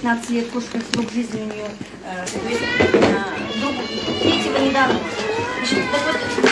15 лет кошка, срок жизни у нее, соответственно, третьего недавно. Значит, так вот,